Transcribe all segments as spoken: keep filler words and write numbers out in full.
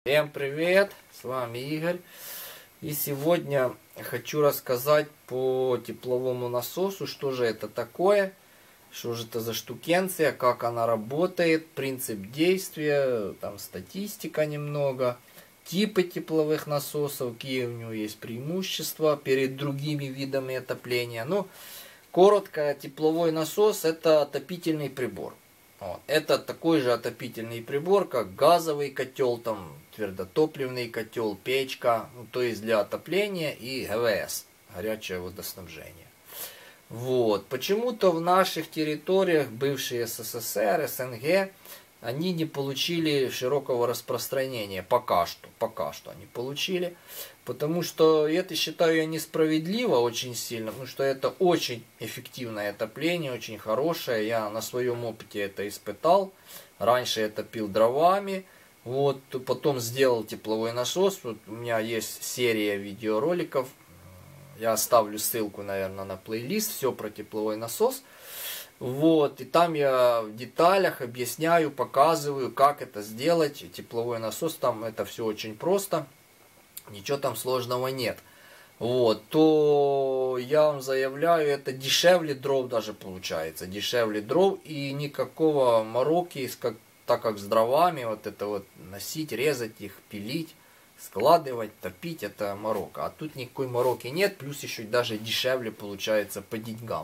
Всем привет, с вами Игорь. И сегодня хочу рассказать по тепловому насосу, что же это такое, что же это за штукенция, как она работает, принцип действия, там статистика немного, типы тепловых насосов, какие у него есть преимущества перед другими видами отопления. Ну, коротко, тепловой насос — это отопительный прибор. Вот. Это такой же отопительный прибор, как газовый котел, там, твердотопливный котел, печка, ну, то есть для отопления, и ГВС, горячее водоснабжение. Вот. Почему-то в наших территориях, бывшей СССР, СНГ, они не получили широкого распространения, пока что, пока что они получили, потому что это, считаю я, несправедливо очень сильно, потому что это очень эффективное отопление, очень хорошее, я на своем опыте это испытал, раньше я топил дровами, вот, потом сделал тепловой насос, вот у меня есть серия видеороликов, я оставлю ссылку, наверное, на плейлист, все про тепловой насос. Вот, и там я в деталях объясняю, показываю, как это сделать. Тепловой насос, там это все очень просто, ничего там сложного нет. Вот, то я вам заявляю, это дешевле дров даже получается, дешевле дров, и никакого мороки, как, так как с дровами, вот это вот носить, резать их, пилить, складывать, топить, это морока. А тут никакой мороки нет, плюс еще даже дешевле получается по деньгам.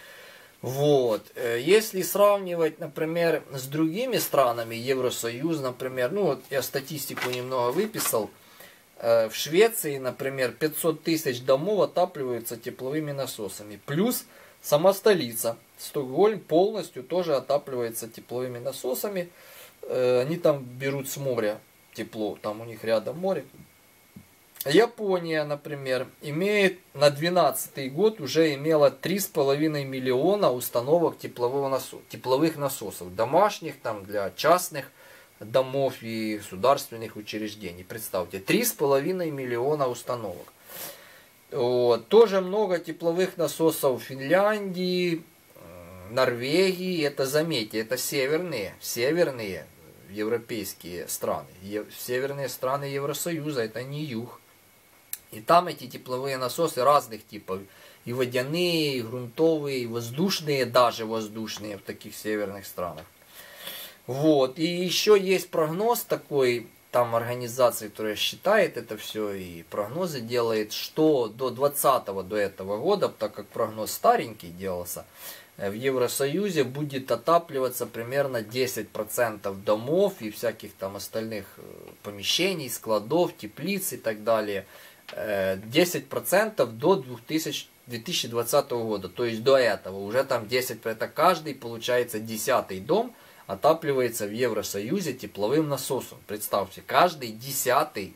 Вот, если сравнивать, например, с другими странами, Евросоюз, например, ну вот я статистику немного выписал, в Швеции, например, пятьсот тысяч домов отапливаются тепловыми насосами, плюс сама столица, Стокгольм, полностью тоже отапливается тепловыми насосами, они там берут с моря тепло, там у них рядом море. Япония, например, имеет на двенадцатый год уже имела три с половиной миллиона установок теплового насоса, тепловых насосов, домашних, там, для частных домов и государственных учреждений. Представьте, три с половиной миллиона установок. Вот. Тоже много тепловых насосов в Финляндии, Норвегии. Это, заметьте, это северные, северные европейские страны. Северные страны Евросоюза, это не юг. И там эти тепловые насосы разных типов. И водяные, и грунтовые, и воздушные, даже воздушные в таких северных странах. Вот. И еще есть прогноз такой, там организация, которая считает это все и прогнозы делает, что до двадцатого, до этого года, так как прогноз старенький делался, в Евросоюзе будет отапливаться примерно десять процентов домов и всяких там остальных помещений, складов, теплиц и так далее. десять процентов до две тысячи двадцатого года, то есть до этого уже там десять процентов, это каждый, получается, десятый дом отапливается в Евросоюзе тепловым насосом. Представьте, каждый десятый.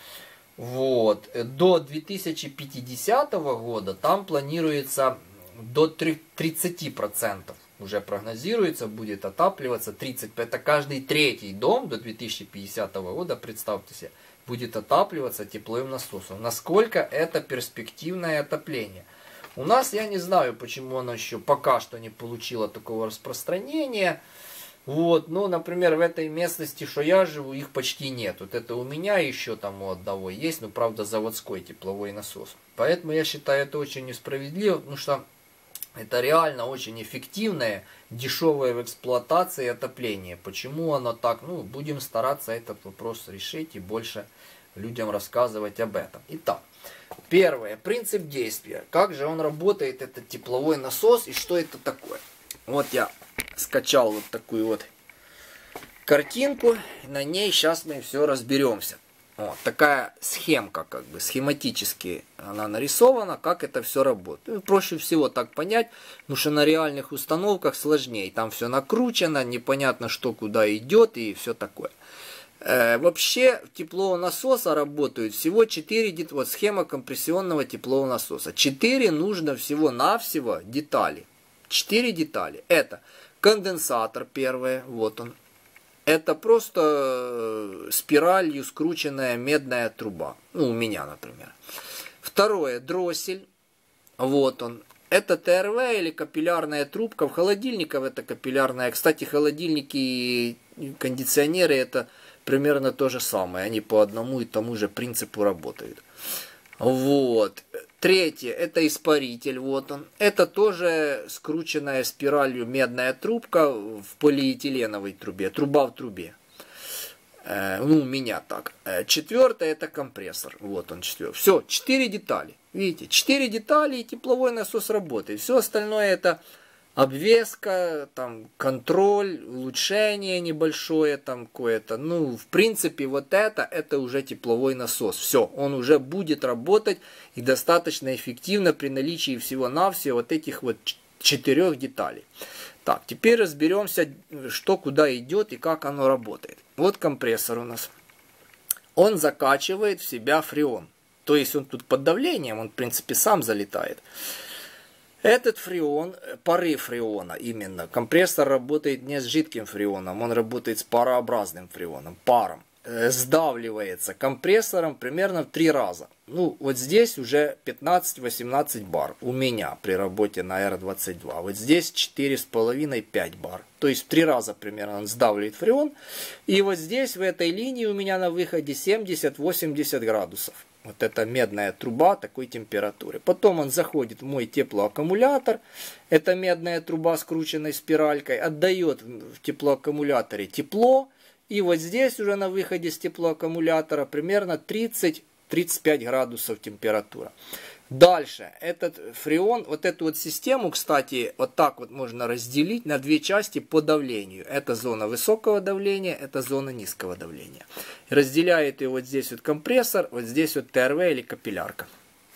Вот. До две тысячи пятидесятого года там планируется до тридцати процентов. Уже прогнозируется, будет отапливаться тридцать процентов. Это каждый третий дом до две тысячи пятидесятого года, представьте себе, будет отапливаться тепловым насосом. Насколько это перспективное отопление. У нас, я не знаю, почему оно еще пока что не получило такого распространения. Вот, ну, например, в этой местности, что я живу, их почти нет. Вот это у меня еще там у одного есть, но, правда, заводской тепловой насос. Поэтому я считаю это очень несправедливо, потому что это реально очень эффективное, дешевое в эксплуатации отопление. Почему оно так? Ну, будем стараться этот вопрос решить и больше людям рассказывать об этом. Итак, первое. Принцип действия. Как же он работает, этот тепловой насос, и что это такое? Вот я скачал вот такую вот картинку. На ней сейчас мы все разберемся. Вот такая схемка, как бы схематически она нарисована, как это все работает. Проще всего так понять, потому что на реальных установках сложнее. Там все накручено, непонятно, что куда идет и все такое. Э, вообще теплового насоса работают всего четыре, вот схема компрессионного теплового насоса. четыре нужно всего-навсего детали. четыре детали. Это конденсатор первое, вот он. Это просто спиралью скрученная медная труба. Ну, у меня, например. Второе, дроссель. Вот он. Это ТРВ или капиллярная трубка. В холодильниках это капиллярная. Кстати, холодильники и кондиционеры это примерно то же самое. Они по одному и тому же принципу работают. Вот. Третье, это испаритель, вот он. Это тоже скрученная спиралью медная трубка в полиэтиленовой трубе, труба в трубе. Э, ну, у меня так. Четвертое, это компрессор, вот он четвертый. Все, четыре детали, видите, четыре детали и тепловой насос работает. Все остальное это обвеска, там, контроль, улучшение небольшое, там, кое-то. Ну, в принципе, вот это, это уже тепловой насос. Все, он уже будет работать и достаточно эффективно при наличии всего-навсего вот этих вот четырех деталей. Так, теперь разберемся, что куда идет и как оно работает. Вот компрессор у нас. Он закачивает в себя фреон. То есть он тут под давлением, он, в принципе, сам залетает. Этот фреон, пары фреона именно, компрессор работает не с жидким фреоном, он работает с парообразным фреоном, паром. Сдавливается компрессором примерно в три раза. Ну, вот здесь уже пятнадцать-восемнадцать бар у меня при работе на эр двадцать два. Вот здесь четыре с половиной — пять бар. То есть в три раза примерно он сдавливает фреон. И вот здесь в этой линии у меня на выходе семьдесят-восемьдесят градусов. Вот эта медная труба такой температуры. Потом он заходит в мой теплоаккумулятор. Это медная труба, скрученной спиралькой. Отдает в теплоаккумуляторе тепло. И вот здесь уже на выходе с теплоаккумулятора примерно тридцать-тридцать пять градусов температура. Дальше. Этот фреон, вот эту вот систему, кстати, вот так вот можно разделить на две части по давлению. Это зона высокого давления, это зона низкого давления. Разделяет ее вот здесь вот компрессор, вот здесь вот ТРВ или капиллярка.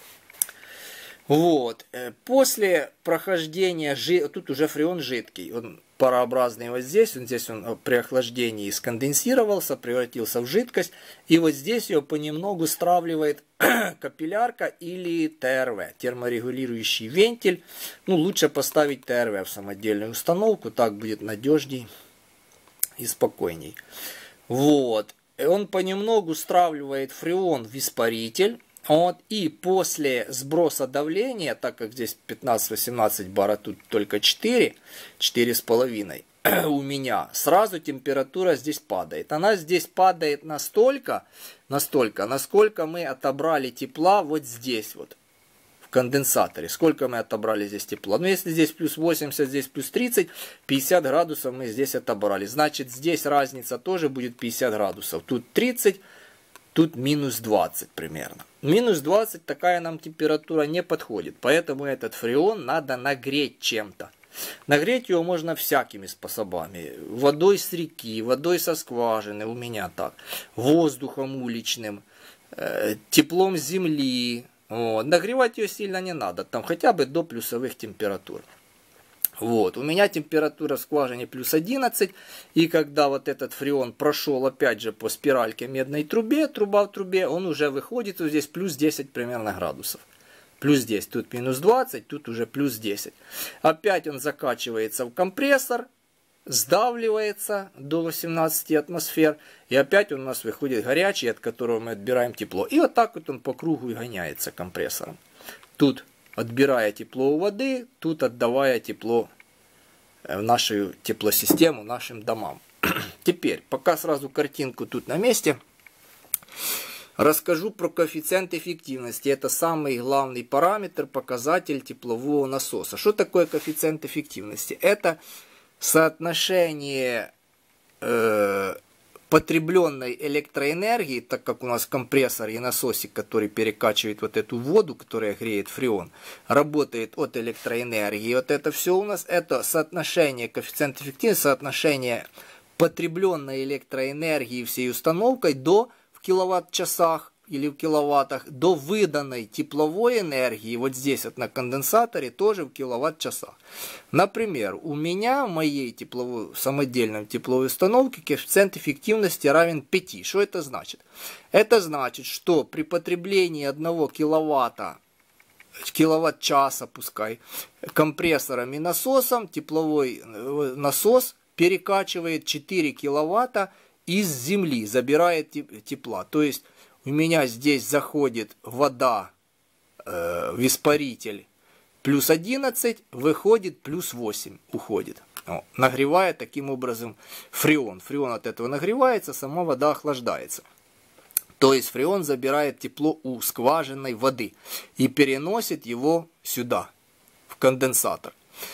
Вот. После прохождения, тут уже фреон жидкий, он парообразный вот здесь, вот здесь он при охлаждении сконденсировался, превратился в жидкость, и вот здесь ее понемногу стравливает капиллярка или ТРВ, терморегулирующий вентиль. Ну, лучше поставить ТРВ в самодельную установку, так будет надежней и спокойней. Вот. И он понемногу стравливает фреон в испаритель. Вот, и после сброса давления, так как здесь пятнадцать-восемнадцать бар, а тут только четыре, четыре с половиной у меня, сразу температура здесь падает. Она здесь падает настолько, настолько, насколько мы отобрали тепла вот здесь вот, в конденсаторе. Сколько мы отобрали здесь тепла? Ну, если здесь плюс восемьдесят, здесь плюс тридцать, пятьдесят градусов мы здесь отобрали. Значит, здесь разница тоже будет пятьдесят градусов. Тут тридцать. Тут минус двадцать примерно. Минус двадцать такая нам температура не подходит. Поэтому этот фреон надо нагреть чем-то. Нагреть его можно всякими способами. Водой с реки, водой со скважины, у меня так. Воздухом уличным, э, теплом земли. Вот. Нагревать ее сильно не надо. Там хотя бы до плюсовых температур. Вот, у меня температура в скважине плюс одиннадцать, и когда вот этот фреон прошел опять же по спиральке медной трубе, труба в трубе, он уже выходит, вот здесь плюс десять примерно градусов. Плюс десять, тут минус двадцать, тут уже плюс десять. Опять он закачивается в компрессор, сдавливается до восемнадцати атмосфер, и опять он у нас выходит горячий, от которого мы отбираем тепло. И вот так вот он по кругу и гоняется компрессором. Тут отбирая тепло у воды, тут отдавая тепло в нашу теплосистему, нашим домам. Теперь, пока сразу картинку тут на месте, расскажу про коэффициент эффективности. Это самый главный параметр, показатель теплового насоса. Что такое коэффициент эффективности? Это соотношение э, потребленной электроэнергии, так как у нас компрессор и насосик, который перекачивает вот эту воду, которая греет фреон, работает от электроэнергии. Вот это все у нас, это соотношение, коэффициент эффективности, соотношение потребленной электроэнергии всей установкой до, в киловатт-часах или в киловаттах, до выданной тепловой энергии, вот здесь вот на конденсаторе, тоже в киловатт-часах. Например, у меня в моей тепловой, самодельной тепловой установке коэффициент эффективности равен пяти. Что это значит? Это значит, что при потреблении одного киловатта, киловатт-часа, пускай, компрессором и насосом, тепловой насос перекачивает четыре киловатта из земли, забирает тепла. То есть у меня здесь заходит вода э, в испаритель плюс одиннадцать, выходит плюс восемь, уходит. О, нагревая таким образом фреон. Фреон от этого нагревается, сама вода охлаждается. То есть фреон забирает тепло у скважинной воды и переносит его сюда, в конденсатор.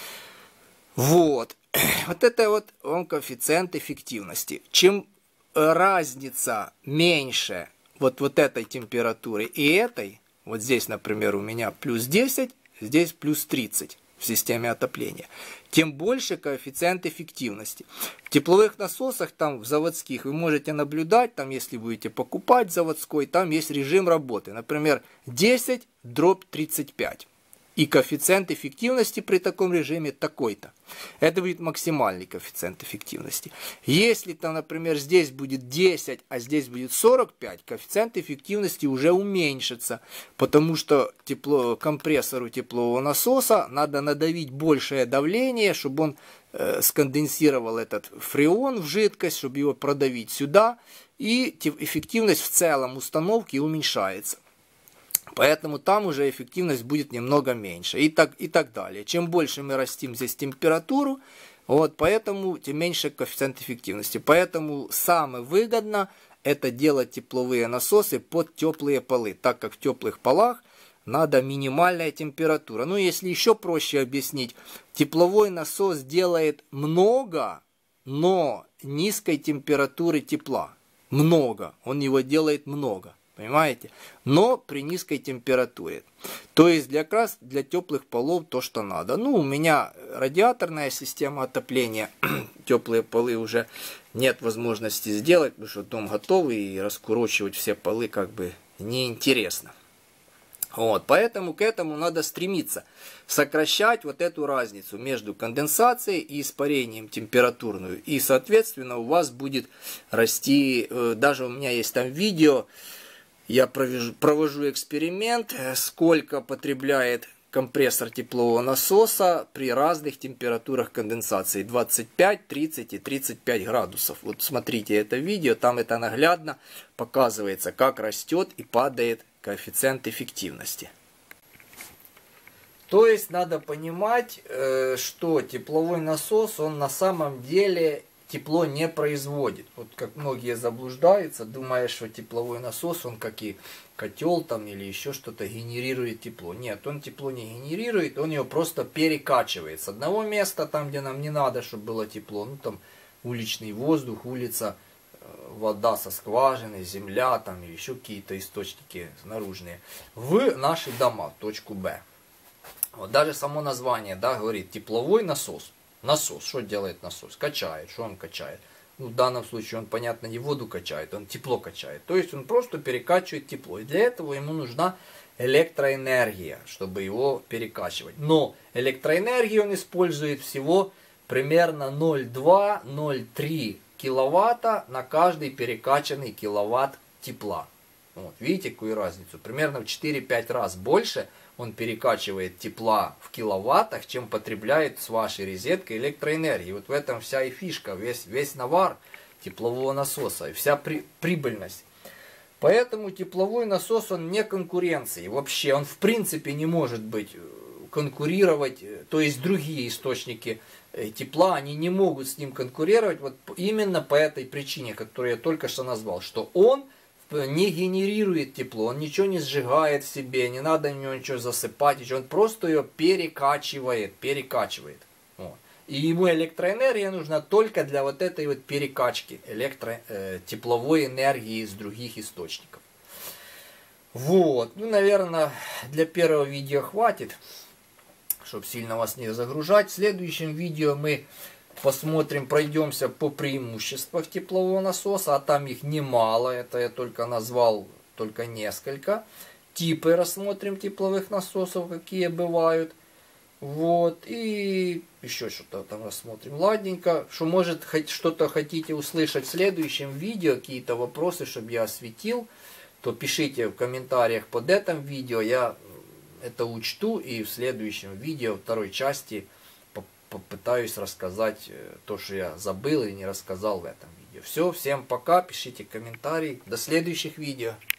Вот. Вот это вот он коэффициент эффективности. Чем разница меньше вот, вот этой температуры и этой, вот здесь, например, у меня плюс десять, здесь плюс тридцать в системе отопления, тем больше коэффициент эффективности. В тепловых насосах, там в заводских, вы можете наблюдать, там если будете покупать заводской, там есть режим работы. Например, десять дробь тридцать пять. И коэффициент эффективности при таком режиме такой-то. Это будет максимальный коэффициент эффективности. Если там, например, здесь будет десять, а здесь будет сорок пять, коэффициент эффективности уже уменьшится. Потому что тепло, компрессору теплового насоса надо надавить большее давление, чтобы он э, сконденсировал этот фреон в жидкость, чтобы его продавить сюда. И эффективность в целом установки уменьшается. Поэтому там уже эффективность будет немного меньше. И так, и так далее. Чем больше мы растим здесь температуру, вот, поэтому тем меньше коэффициент эффективности. Поэтому самое выгодно это делать тепловые насосы под теплые полы. Так как в теплых полах надо минимальная температура. Ну, если еще проще объяснить, тепловой насос делает много, но низкой температуры тепла. Много. Он его делает много. Понимаете? Но при низкой температуре. То есть для, как раз для теплых полов то, что надо. Ну, у меня радиаторная система отопления. Теплые полы уже нет возможности сделать, потому что дом готовый и раскурочивать все полы как бы неинтересно. Вот, поэтому к этому надо стремиться. Сокращать вот эту разницу между конденсацией и испарением температурную. И, соответственно, у вас будет расти, даже у меня есть там видео, я провожу, провожу эксперимент, сколько потребляет компрессор теплового насоса при разных температурах конденсации. двадцать пять, тридцать и тридцать пять градусов. Вот смотрите это видео, там это наглядно показывается, как растет и падает коэффициент эффективности. То есть надо понимать, что тепловой насос, он на самом деле тепло не производит. Вот как многие заблуждаются, думая, что тепловой насос, он как и котел там или еще что-то генерирует тепло. Нет, он тепло не генерирует, он его просто перекачивает с одного места, там где нам не надо, чтобы было тепло, ну там уличный воздух, улица, вода со скважины, земля там или еще какие-то источники наружные, в наши дома, точку Б. Вот даже само название, да, говорит тепловой насос. Насос, что делает насос? Качает, что он качает? Ну, в данном случае он, понятно, не воду качает, он тепло качает. То есть он просто перекачивает тепло. И для этого ему нужна электроэнергия, чтобы его перекачивать. Но электроэнергию он использует всего примерно ноль целых два — ноль целых три киловатта на каждый перекачанный киловатт тепла. Вот, видите, какую разницу? Примерно в четыре-пять раз больше он перекачивает тепла в киловаттах, чем потребляет с вашей розеткой электроэнергии. Вот в этом вся и фишка, весь, весь навар теплового насоса, и вся при, прибыльность. Поэтому тепловой насос, он не конкуренции. Вообще, он в принципе не может быть конкурировать, то есть другие источники тепла, они не могут с ним конкурировать. Вот именно по этой причине, которую я только что назвал, что он не генерирует тепло, он ничего не сжигает в себе, не надо в него ничего засыпать, ничего, он просто ее перекачивает, перекачивает. Вот. И ему электроэнергия нужна только для вот этой вот перекачки электро, э, тепловой энергии из других источников. Вот, ну, наверное, для первого видео хватит, чтобы сильно вас не загружать. В следующем видео мы посмотрим, пройдемся по преимуществам теплового насоса, а там их немало, это я только назвал только несколько. Типы рассмотрим тепловых насосов, какие бывают. Вот, и еще что-то там рассмотрим. Ладненько, что может что-то хотите услышать в следующем видео, какие-то вопросы, чтобы я осветил, то пишите в комментариях под этим видео, я это учту и в следующем видео, второй части, попытаюсь рассказать то, что я забыл или не рассказал в этом видео. Все, всем пока, пишите комментарии, до следующих видео.